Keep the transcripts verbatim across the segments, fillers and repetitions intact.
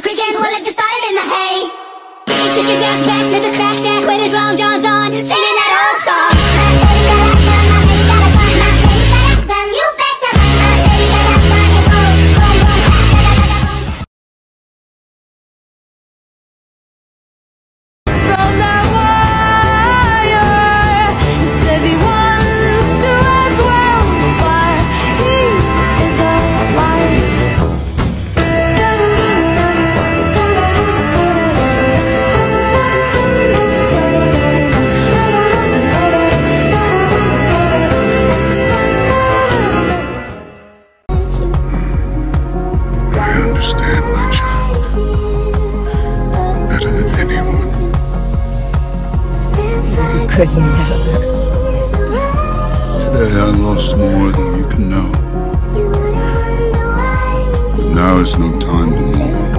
begin, well it just started in the hay. He took his ass back to the crack shack with his long johns on, singing that old song. Could never. Today I lost more than you can know. But now is no time to mourn.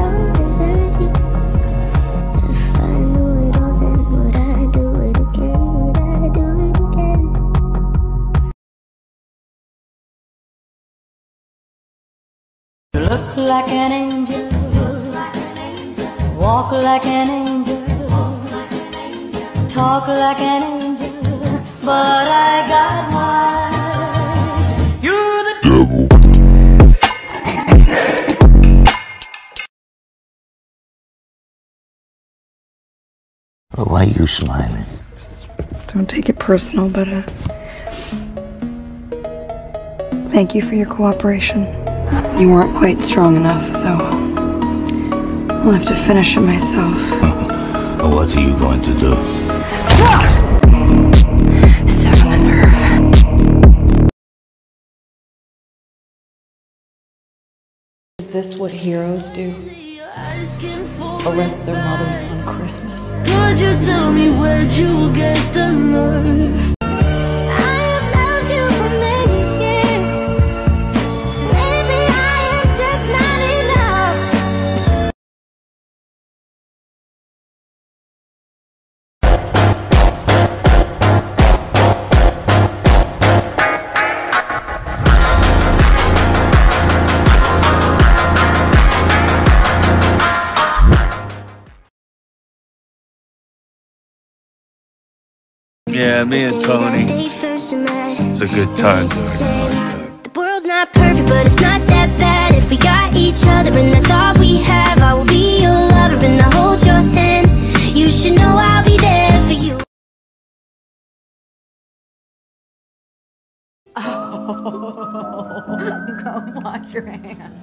Look like an angel, walk like an angel, talk like an angel, but I got wise. You're the Devil. Why are you smiling? Don't take it personal, but uh, thank you for your cooperation. You weren't quite strong enough, so I'll have to finish it myself. What are you going to do? Sever the nerve. Is this what heroes do? Arrest their mothers on Christmas? Could you tell me where'd you get the nerve? Yeah, me and Tony. It was a good time. The world's not perfect, but it's not that bad. If we got each other and that's all we have, I will be your lover and I'll hold your hand. You should know I'll be there for you. Oh, go wash your hands.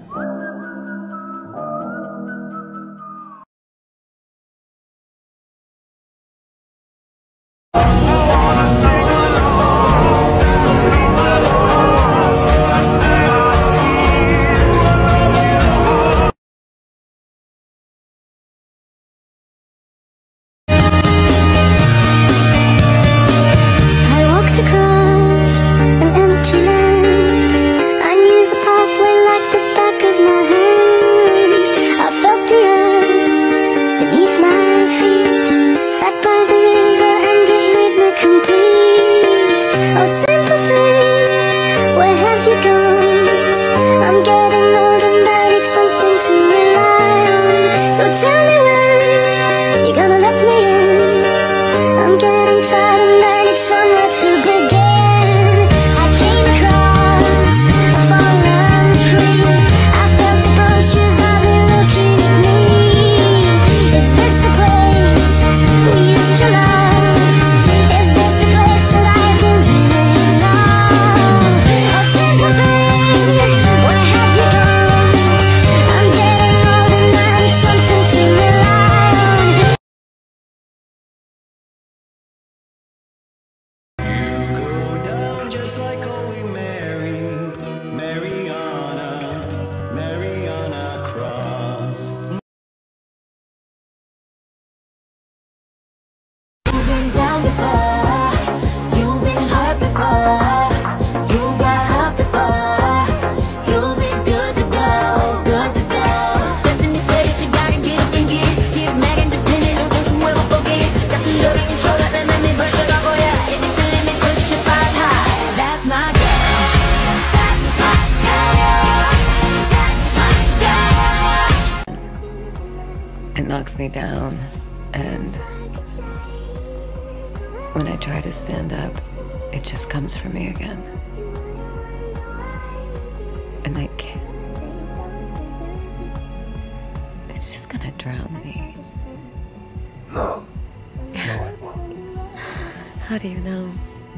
An empty land. I knew the pathway like the back of my It knocks me down, and when I try to stand up, it just comes for me again. And I can't. It's just gonna drown me. No. No, it won't. How do you know?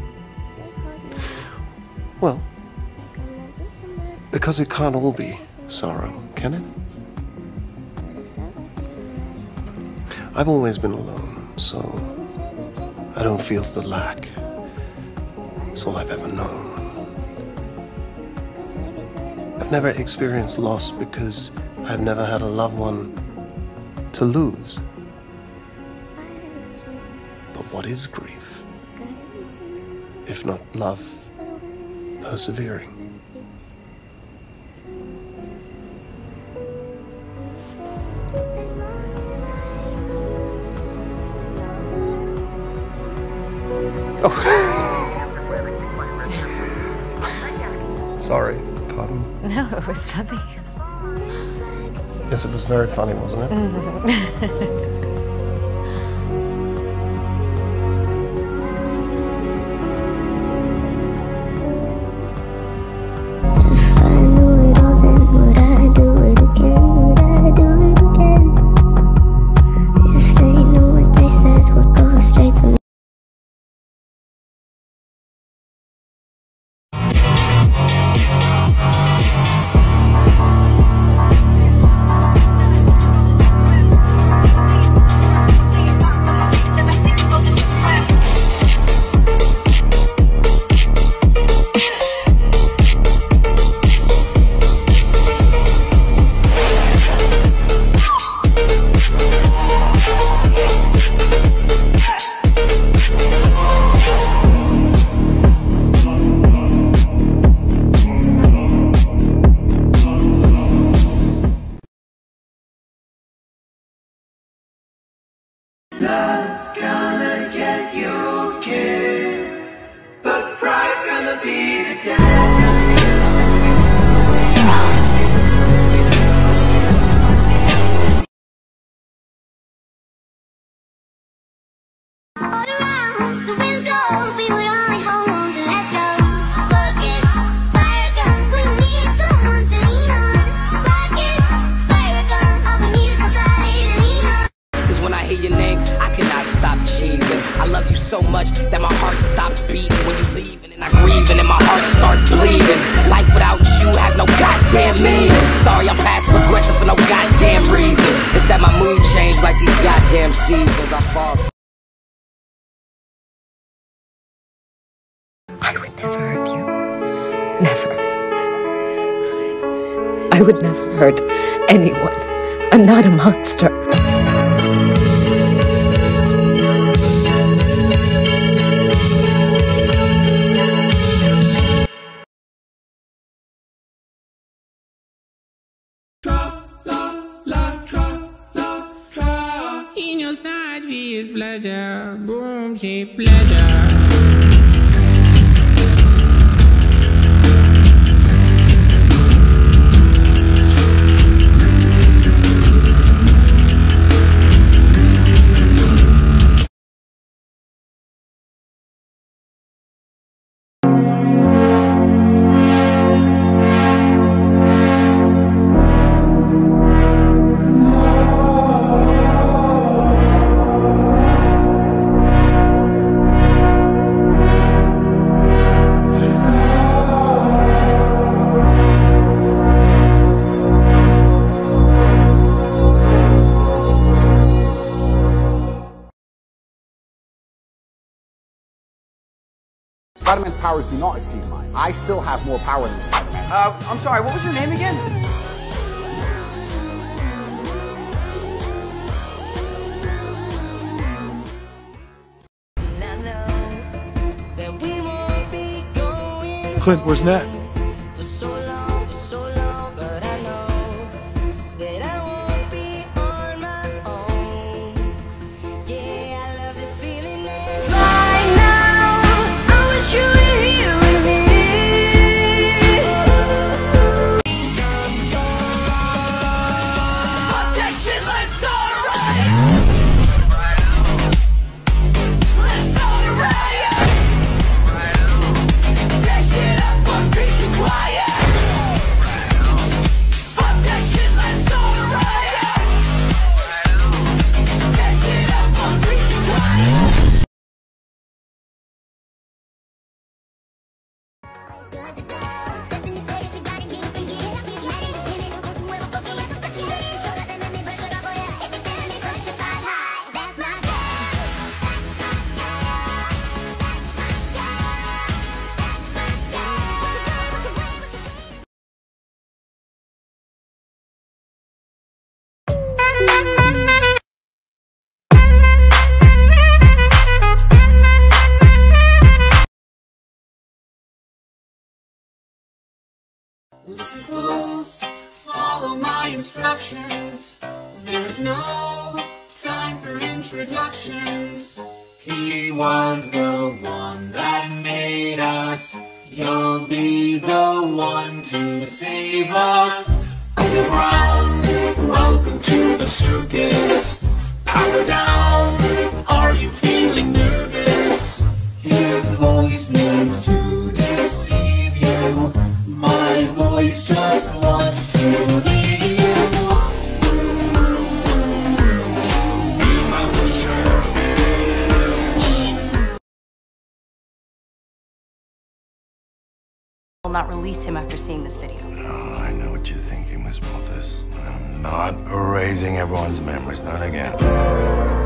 Well, because it can't all be sorrow, can it? I've always been alone, so I don't feel the lack. It's all I've ever known. I've never experienced loss because I've never had a loved one to lose. But what is grief, if not love persevering? Oh. Sorry, pardon. No, it was funny. Yes, it was very funny, wasn't it? Love's gonna get you killed, but pride's gonna be the death of you. All around the window, we would only hold on to let go. Focus, fire gun, we need someone to lean on. Focus, fire gun, all we need is somebody to lean on. Cause when I hear your name, I cannot stop cheesing. I love you so much that my heart stops beating when you leave, and I grieve and then my heart starts bleeding. Life without you has no goddamn meaning. Sorry, I'm passive aggressive for no goddamn reason. It's that my mood changed like these goddamn seasons. I fall. I would never hurt you. Never. I would never hurt anyone. I'm not a monster. In your snatch, we is pleasure. Boom, she pleasure. Spider-Man's powers do not exceed mine. I still have more power than Spider-Man. Uh, I'm sorry, what was your name again? Clint, where's Nat? Let's start instructions. There's no time for introductions. He was the one that made us. You'll be the one to save us. Underground, welcome to the circus. Power down, are you feeling nervous? His voice needs to deceive you. My voice just wants to leave you. Will not release him after seeing this video. Oh, I know what you're thinking, Miss Walters. I'm not erasing everyone's memories, not again.